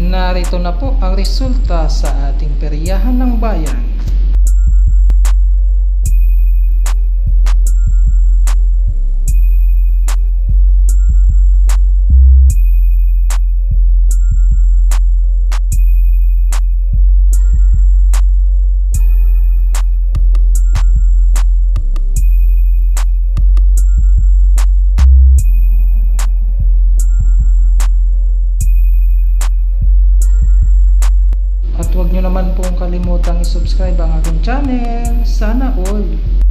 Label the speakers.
Speaker 1: Narito na po ang resulta sa ating peryahan ng bayan. At huwag nyo naman pong kalimutang i-subscribe ang aking channel. Sana all!